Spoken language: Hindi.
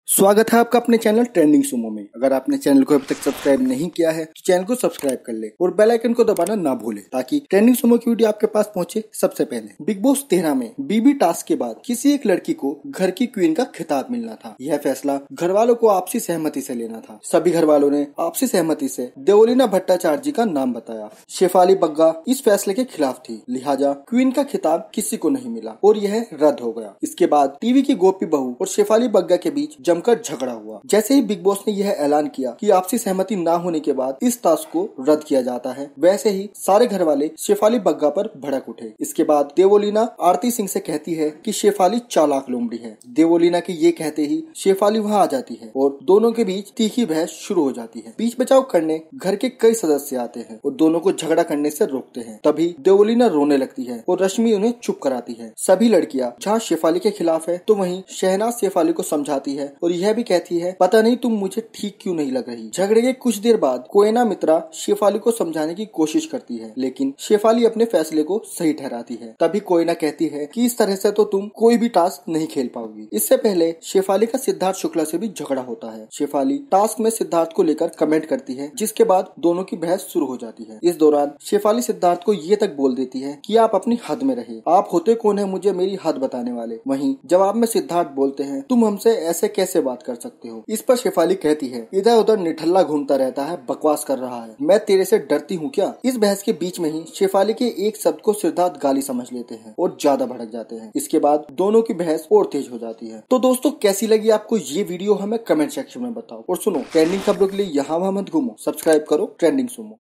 स्वागत है आपका अपने चैनल ट्रेंडिंग सुमो में। अगर आपने चैनल को अभी तक सब्सक्राइब नहीं किया है तो चैनल को सब्सक्राइब कर ले और बेल आइकन को दबाना ना भूले ताकि ट्रेंडिंग सुमो की वीडियो आपके पास पहुंचे सबसे पहले। बिग बॉस 13 में बीबी टास्क के बाद किसी एक लड़की को घर की क्वीन का खिताब मिलना था। यह फैसला घर वालों को आपसी सहमति से लेना था। सभी घर वालों ने आपसी सहमति से देbolina भट्टाचार्य जी का नाम बताया। शेफाली बग्गा इस फैसले के खिलाफ थी, लिहाजा क्वीन का खिताब किसी को नहीं मिला और यह रद्द हो गया। इसके बाद टीवी की गोपी बहू और शेफाली बग्गा के बीच जमकर झगड़ा हुआ। जैसे ही बिग बॉस ने यह ऐलान किया कि आपसी सहमति ना होने के बाद इस टास्क को रद्द किया जाता है, वैसे ही सारे घर वाले शेफाली बग्गा पर भड़क उठे। इसके बाद देbolina आरती सिंह से कहती है कि शेफाली चालाक लोमड़ी है। देbolina के ये कहते ही शेफाली वहां आ जाती है और दोनों के बीच तीखी बहस शुरू हो जाती है। बीच बचाव करने घर के कई सदस्य आते हैं और दोनों को झगड़ा करने से रोकते हैं। तभी देbolina रोने लगती है और रश्मि उन्हें चुप कराती है। सभी लड़कियां जहाँ शेफाली के खिलाफ है तो वहीं शहनाज शेफाली को समझाती है और यह भी कहती है पता नहीं तुम मुझे ठीक क्यों नहीं लग रही। झगड़े के कुछ देर बाद कोयना मित्रा शेफाली को समझाने की कोशिश करती है, लेकिन शेफाली अपने फैसले को सही ठहराती है। तभी कोयना कहती है कि इस तरह से तो तुम कोई भी टास्क नहीं खेल पाओगी। इससे पहले शेफाली का सिद्धार्थ शुक्ला से भी झगड़ा होता है। शेफाली टास्क में सिद्धार्थ को लेकर कमेंट करती है, जिसके बाद दोनों की बहस शुरू हो जाती है। इस दौरान शेफाली सिद्धार्थ को ये तक बोल देती है कि आप अपनी हद में रहे, आप होते कौन है मुझे मेरी हद बताने वाले। वहीं जवाब में सिद्धार्थ बोलते हैं तुम हमसे ऐसे कैसे बात कर सकते हो। इस पर शेफाली कहती है इधर उधर निठल्ला घूमता रहता है, बकवास कर रहा है, मैं तेरे से डरती हूँ क्या। इस बहस के बीच में ही शेफाली के एक शब्द को सिद्धार्थ गाली समझ लेते हैं और ज्यादा भड़क जाते हैं। इसके बाद दोनों की बहस और तेज हो जाती है। तो दोस्तों कैसी लगी आपको ये वीडियो हमें कमेंट सेक्शन में बताओ और सुनो ट्रेंडिंग खबरों के लिए यहाँ वहाँ मत घूमो, सब्सक्राइब करो ट्रेंडिंग सुमो।